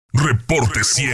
Reporte 100.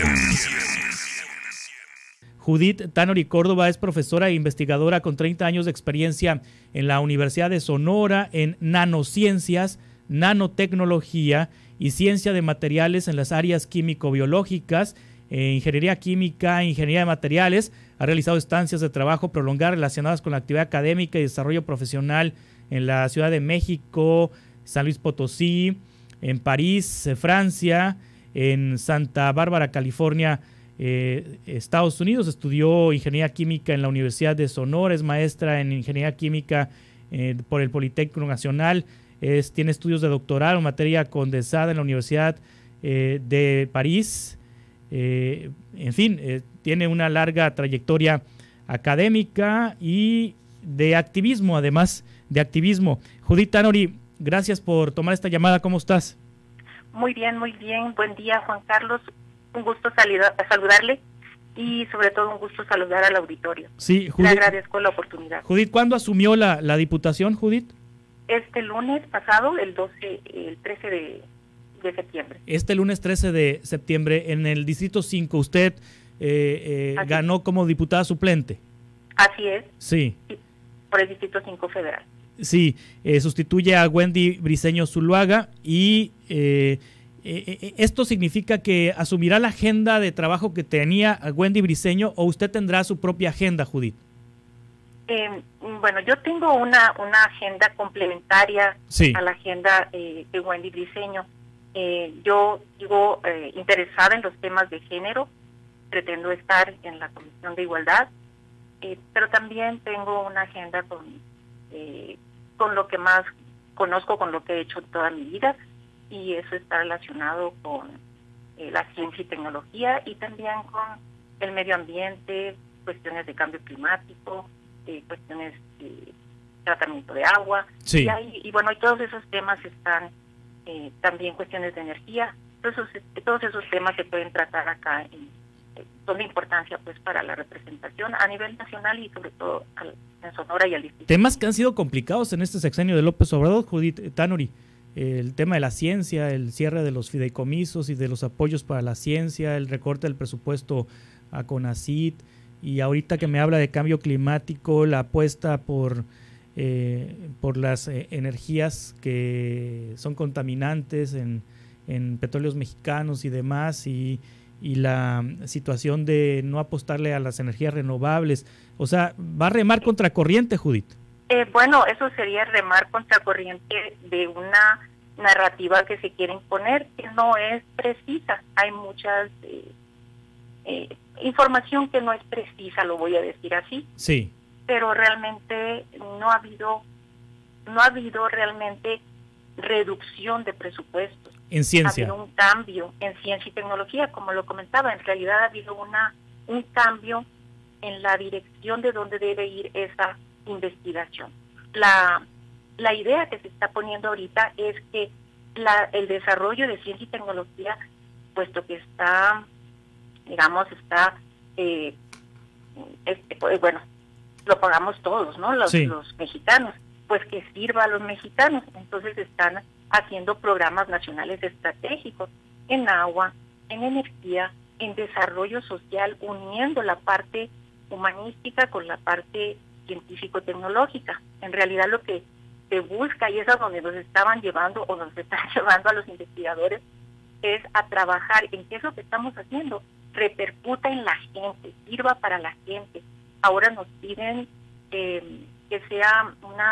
Judith Tanori Córdoba es profesora e investigadora con 30 años de experiencia en la Universidad de Sonora en nanociencias, nanotecnología y ciencia de materiales en las áreas químico-biológicas, ingeniería química, ingeniería de materiales. Ha realizado estancias de trabajo prolongadas relacionadas con la actividad académica y desarrollo profesional en la Ciudad de México, San Luis Potosí, en París, Francia, en Santa Bárbara, California, Estados Unidos. Estudió ingeniería química en la Universidad de Sonora, es maestra en ingeniería química por el Politécnico Nacional, tiene estudios de doctorado en materia condensada en la Universidad de París. En fin, tiene una larga trayectoria académica y de activismo, además de activismo. Judith Tanori, gracias por tomar esta llamada. ¿Cómo estás? Muy bien, muy bien. Buen día, Juan Carlos. Un gusto saludarle y sobre todo un gusto saludar al auditorio. Sí, Judith, le agradezco la oportunidad. Judith, ¿cuándo asumió la diputación, Judith? Este lunes pasado, el 13 de septiembre. Este lunes 13 de septiembre, en el Distrito 5, usted ganó como diputada suplente. Así es. Sí. Sí, por el Distrito 5 Federal. Sí, sustituye a Wendy Briceño Zuluaga y ¿esto significa que asumirá la agenda de trabajo que tenía Wendy Briceño o usted tendrá su propia agenda, Judith? Bueno, yo tengo una agenda complementaria a la agenda de Wendy Briceño. Yo digo interesada en los temas de género, pretendo estar en la Comisión de Igualdad, pero también tengo una agenda con lo que más conozco, con lo que he hecho toda mi vida, y eso está relacionado con la ciencia y tecnología y también con el medio ambiente, cuestiones de cambio climático, cuestiones de tratamiento de agua. Sí. Y bueno, y todos esos temas están también cuestiones de energía. Todos esos temas se pueden tratar acá, son de importancia pues para la representación a nivel nacional y sobre todo en Sonora y al distrito. Temas que han sido complicados en este sexenio de López Obrador, Judith Tanori. El tema de la ciencia, el cierre de los fideicomisos y de los apoyos para la ciencia, el recorte del presupuesto a CONACYT, y ahorita que me habla de cambio climático, la apuesta por las energías que son contaminantes en petróleos mexicanos y demás, y la situación de no apostarle a las energías renovables. O sea, ¿va a remar contracorriente, Judith? Bueno, eso sería remar contracorriente de una narrativa que se quiere imponer, que no es precisa. Hay muchas información que no es precisa, lo voy a decir así. Sí. Pero realmente no ha habido realmente reducción de presupuestos. En ciencia. Ha habido un cambio en ciencia y tecnología, como lo comentaba. En realidad ha habido un cambio en la dirección de dónde debe ir esa investigación. La idea que se está poniendo ahorita es que el desarrollo de ciencia y tecnología, puesto que está bueno, lo pagamos todos, ¿no? Los mexicanos, pues que sirva a los mexicanos. Entonces están haciendo programas nacionales estratégicos en agua, en energía, en desarrollo social, uniendo la parte humanística con la parte científico-tecnológica. En realidad lo que se busca, y es a donde nos estaban llevando o nos están llevando a los investigadores, es a trabajar en que eso que estamos haciendo repercuta en la gente, sirva para la gente. Ahora nos piden que sea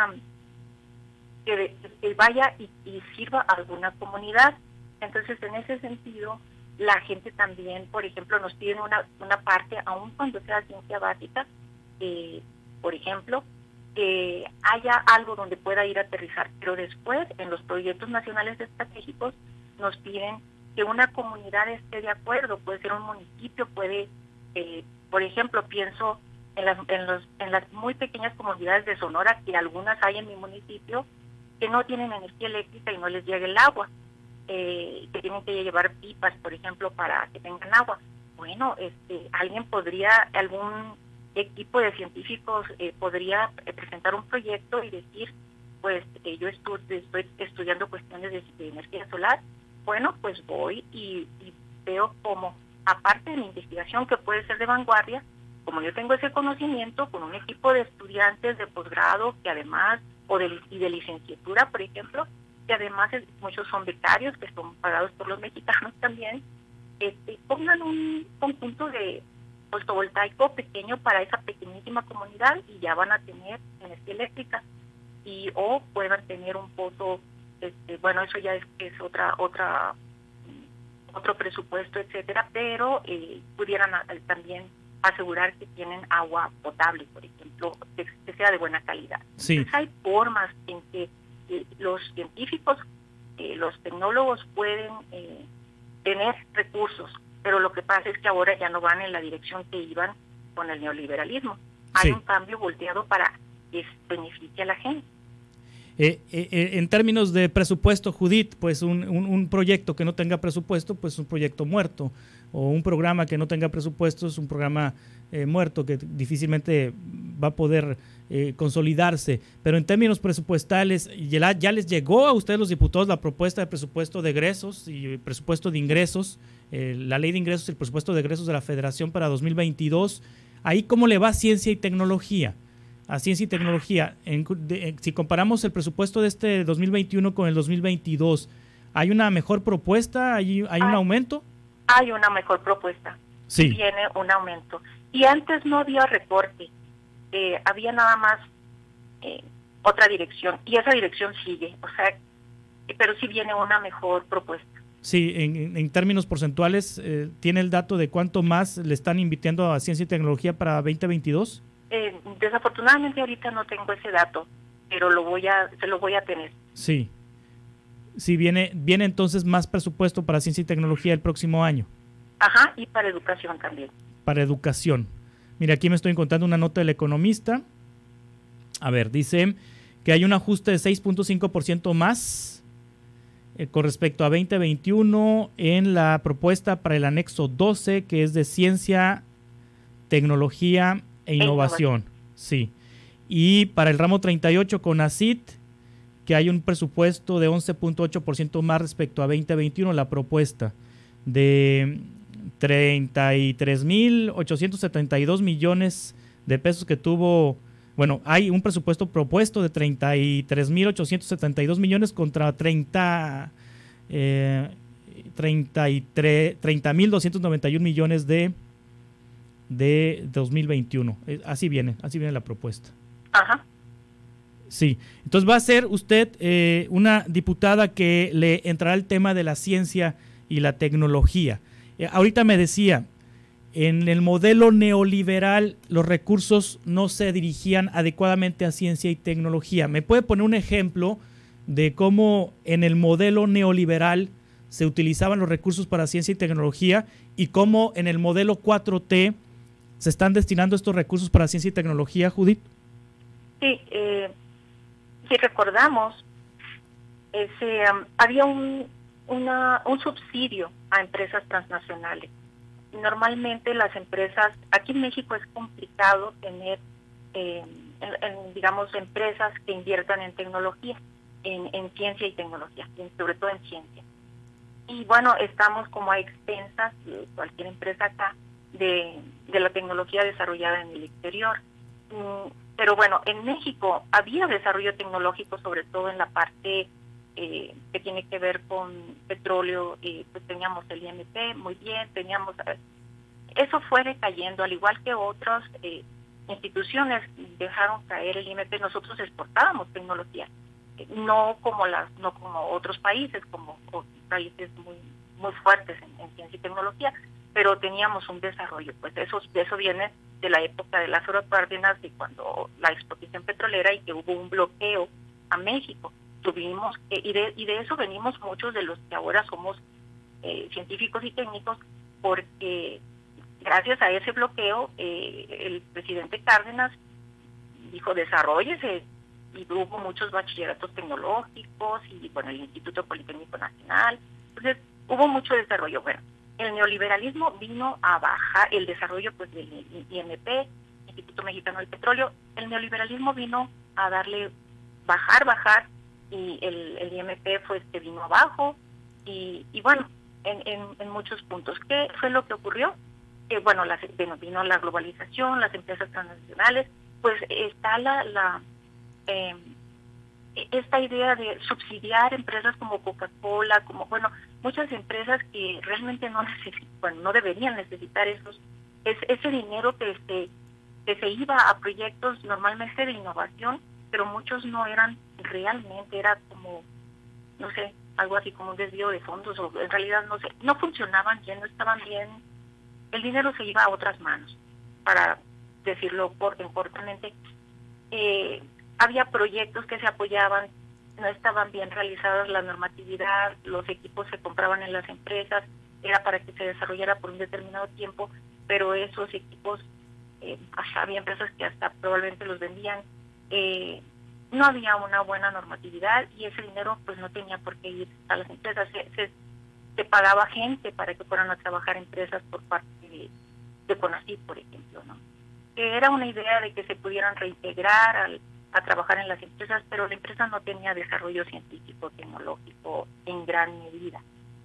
que vaya y sirva a alguna comunidad. Entonces, en ese sentido, la gente también, por ejemplo, nos piden una parte, aun cuando sea ciencia básica, por ejemplo, que haya algo donde pueda ir a aterrizar. Pero después, en los proyectos nacionales estratégicos, nos piden que una comunidad esté de acuerdo. Puede ser un municipio, puede, por ejemplo, pienso en las muy pequeñas comunidades de Sonora, que algunas hay en mi municipio, que no tienen energía eléctrica y no les llega el agua, que tienen que llevar pipas, por ejemplo, para que tengan agua. Bueno, algún equipo de científicos podría presentar un proyecto y decir, pues yo estoy estudiando cuestiones de energía solar. Bueno, pues voy y veo como, aparte de mi investigación que puede ser de vanguardia, como yo tengo ese conocimiento con un equipo de estudiantes de posgrado que además, y de licenciatura, por ejemplo, que además muchos son becarios, que son pagados por los mexicanos también, pongan un conjunto de fotovoltaico pequeño para esa pequeñísima comunidad y ya van a tener energía eléctrica, o puedan tener un pozo, bueno, eso ya es otro presupuesto, etcétera, pero pudieran también asegurar que tienen agua potable, por ejemplo, que sea de buena calidad. Sí. Entonces hay formas en que los científicos, los tecnólogos pueden tener recursos, pero lo que pasa es que ahora ya no van en la dirección que iban con el neoliberalismo. Hay un cambio volteado para que beneficie a la gente. En términos de presupuesto, Judith, pues un proyecto que no tenga presupuesto, pues un proyecto muerto, o un programa que no tenga presupuesto es un programa muerto que difícilmente va a poder consolidarse. Pero en términos presupuestales, ¿ya les llegó a ustedes los diputados la propuesta de presupuesto de egresos y presupuesto de ingresos, la ley de ingresos y el presupuesto de egresos de la Federación para 2022? Ahí, ¿cómo le va a ciencia y tecnología? A ciencia y tecnología, si comparamos el presupuesto de este 2021 con el 2022, ¿hay una mejor propuesta? ¿Hay un aumento? Hay una mejor propuesta. Sí. Viene un aumento. Y antes no había recorte, había nada más otra dirección, y esa dirección sigue, o sea, pero sí viene una mejor propuesta. Sí, en términos porcentuales, ¿tiene el dato de cuánto más le están invirtiendo a ciencia y tecnología para 2022? Desafortunadamente ahorita no tengo ese dato, pero se lo voy a tener. Sí. Sí, viene entonces más presupuesto para ciencia y tecnología el próximo año. Ajá, y para educación también. Para educación. Mira, aquí me estoy encontrando una nota del Economista. A ver, dice que hay un ajuste de 6.5% más con respecto a 2021 en la propuesta para el anexo 12, que es de ciencia, tecnología e innovación. Sí. Y para el ramo 38 con CONACYT, que hay un presupuesto de 11.8% más respecto a 2021, la propuesta de 33.872 millones de pesos que tuvo. Bueno, hay un presupuesto propuesto de 33.872 millones contra 30.291 millones de 2021. Así viene la propuesta. Ajá. Sí, entonces va a ser usted una diputada que le entrará el tema de la ciencia y la tecnología. Ahorita me decía, en el modelo neoliberal los recursos no se dirigían adecuadamente a ciencia y tecnología. ¿Me puede poner un ejemplo de cómo en el modelo neoliberal se utilizaban los recursos para ciencia y tecnología y cómo en el modelo 4T se están destinando estos recursos para ciencia y tecnología, Judith? Sí, si recordamos, había un subsidio a empresas transnacionales. Normalmente las empresas, aquí en México es complicado tener, digamos, empresas que inviertan en tecnología, en ciencia y tecnología, sobre todo en ciencia. Y bueno, estamos como a expensas, cualquier empresa acá, de la tecnología desarrollada en el exterior. Pero bueno, en México había desarrollo tecnológico, sobre todo en la parte que tiene que ver con petróleo, pues teníamos el IMP, muy bien, eso fue decayendo, al igual que otras instituciones dejaron caer el IMP. Nosotros exportábamos tecnología, no como otros países, como países muy fuertes en ciencia y tecnología, pero teníamos un desarrollo. Pues eso viene de la época de Lázaro Cárdenas, y cuando la exposición petrolera y que hubo un bloqueo a México. Tuvimos y de eso venimos muchos de los que ahora somos científicos y técnicos, porque gracias a ese bloqueo el presidente Cárdenas dijo desarróllese, y hubo muchos bachilleratos tecnológicos y bueno, el Instituto Politécnico Nacional. Entonces hubo mucho desarrollo. Bueno, el neoliberalismo vino a bajar el desarrollo pues del IMP, Instituto Mexicano del Petróleo. El neoliberalismo vino a darle bajar, y el IMP fue vino abajo, y bueno, en muchos puntos. ¿Qué fue lo que ocurrió? Bueno, vino la globalización, las empresas transnacionales, pues está esta idea de subsidiar empresas como Coca-Cola, como, bueno, muchas empresas que realmente no deberían necesitar ese dinero que se iba a proyectos normalmente de innovación, pero muchos no eran realmente, era como, no sé, algo así como un desvío de fondos, o en realidad no sé, no funcionaban bien, no estaban bien, el dinero se iba a otras manos, para decirlo cortamente. Había proyectos que se apoyaban, no estaban bien realizadas la normatividad, los equipos se compraban en las empresas, era para que se desarrollara por un determinado tiempo, pero esos equipos, había empresas que hasta probablemente los vendían, no había una buena normatividad y ese dinero pues no tenía por qué ir a las empresas, se pagaba gente para que fueran a trabajar empresas por parte de CONACYT, por ejemplo, ¿no? Era una idea de que se pudieran reintegrar a trabajar en las empresas, pero la empresa no tenía desarrollo científico, tecnológico en gran medida.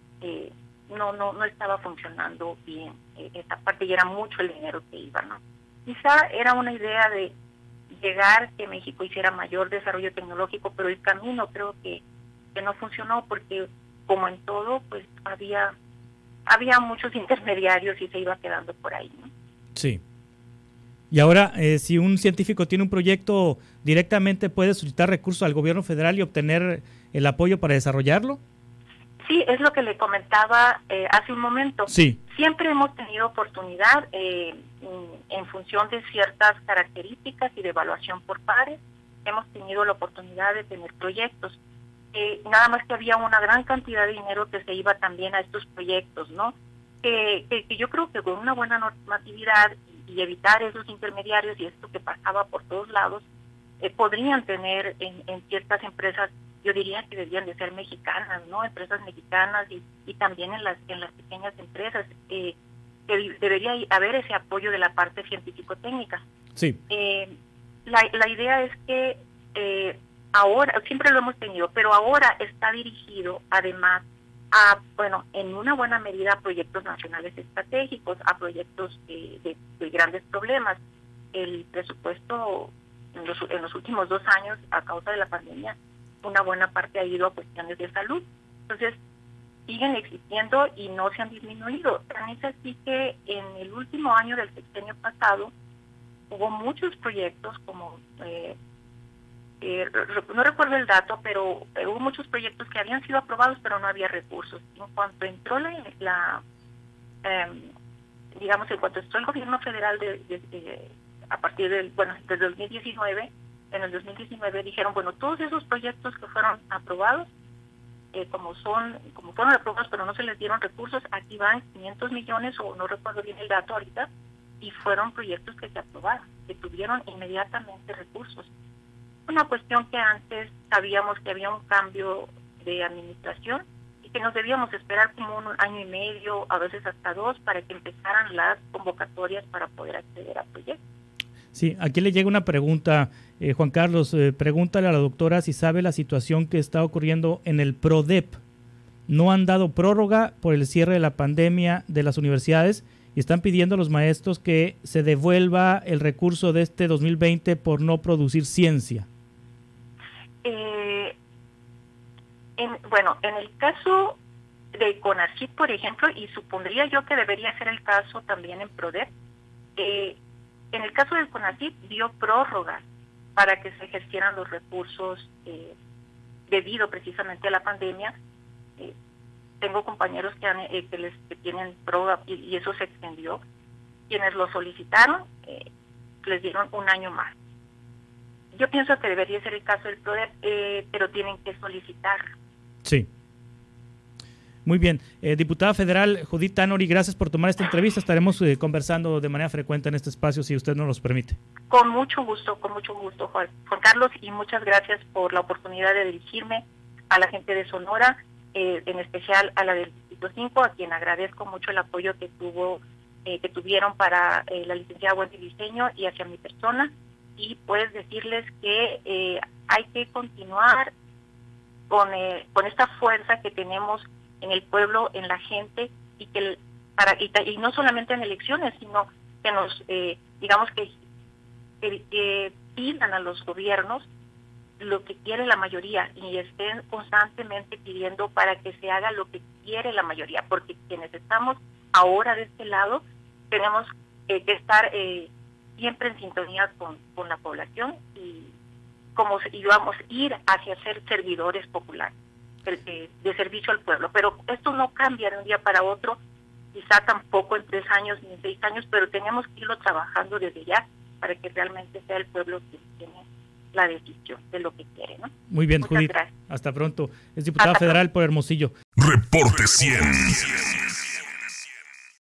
No estaba funcionando bien esa parte y era mucho el dinero que iba, ¿no? Quizá era una idea de llegar, que México hiciera mayor desarrollo tecnológico, pero el camino creo que no funcionó porque, como en todo, pues había muchos intermediarios y se iba quedando por ahí, ¿no? Sí. Y ahora, si un científico tiene un proyecto, ¿directamente puede solicitar recursos al gobierno federal y obtener el apoyo para desarrollarlo? Sí, es lo que le comentaba hace un momento. Sí. Siempre hemos tenido oportunidad en función de ciertas características y de evaluación por pares. Hemos tenido la oportunidad de tener proyectos. Nada más que había una gran cantidad de dinero que se iba también a estos proyectos, ¿no? Que yo creo que con una buena normatividad y evitar esos intermediarios y esto que pasaba por todos lados, podrían tener en ciertas empresas, yo diría que deberían de ser mexicanas, ¿no? Empresas mexicanas y también en las pequeñas empresas, que debería haber ese apoyo de la parte científico-técnica. Sí. La idea es que ahora, siempre lo hemos tenido, pero ahora está dirigido además bueno, en una buena medida a proyectos nacionales estratégicos, a proyectos de grandes problemas. El presupuesto en los últimos 2 años, a causa de la pandemia, una buena parte ha ido a cuestiones de salud. Entonces, siguen existiendo y no se han disminuido. Tan es así que en el último año del sexenio pasado hubo muchos proyectos como... no recuerdo el dato, pero hubo muchos proyectos que habían sido aprobados, pero no había recursos. En cuanto entró digamos, en cuanto entró el gobierno federal a partir desde 2019, en el 2019 dijeron, bueno, todos esos proyectos que fueron aprobados, como fueron aprobados, pero no se les dieron recursos, aquí van 500 millones, o no recuerdo bien el dato ahorita, y fueron proyectos que se aprobaron, que tuvieron inmediatamente recursos. Una cuestión que antes sabíamos que había un cambio de administración y que nos debíamos esperar como 1 año y medio, a veces hasta 2, para que empezaran las convocatorias para poder acceder a proyectos. Sí, aquí le llega una pregunta, Juan Carlos, pregúntale a la doctora si sabe la situación que está ocurriendo en el PRODEP. No han dado prórroga por el cierre de la pandemia de las universidades y están pidiendo a los maestros que se devuelva el recurso de este 2020 por no producir ciencia. En el caso de CONACYT, por ejemplo, y supondría yo que debería ser el caso también en PRODEP, en el caso del CONACYT dio prórrogas para que se ejercieran los recursos debido precisamente a la pandemia. Tengo compañeros que tienen prórroga y eso se extendió. Quienes lo solicitaron les dieron 1 año más. Yo pienso que debería ser el caso del PRODEP, pero tienen que solicitarlo. Sí. Muy bien. Diputada federal Judith Tanori, gracias por tomar esta entrevista. Estaremos conversando de manera frecuente en este espacio, si usted nos los permite. Con mucho gusto, Juan Carlos, y muchas gracias por la oportunidad de dirigirme a la gente de Sonora, en especial a la del Distrito 5, a quien agradezco mucho el apoyo que tuvieron para la licenciada Wendy Briceño y hacia mi persona. Y pues decirles que hay que continuar con esta fuerza que tenemos en el pueblo, en la gente, y que y no solamente en elecciones, sino que nos, digamos que pidan a los gobiernos lo que quiere la mayoría y estén constantemente pidiendo para que se haga lo que quiere la mayoría, porque quienes estamos ahora de este lado tenemos que estar siempre en sintonía con la población y vamos a ir hacia ser servidores populares de servicio al pueblo. Pero esto no cambia de un día para otro, quizá tampoco en 3 años ni en 6 años, pero tenemos que irlo trabajando desde ya para que realmente sea el pueblo quien tiene la decisión de lo que quiere, ¿no? Muy bien, Muchas Judith. gracias. Hasta pronto. Es diputada federal por Hermosillo. Reporte 100.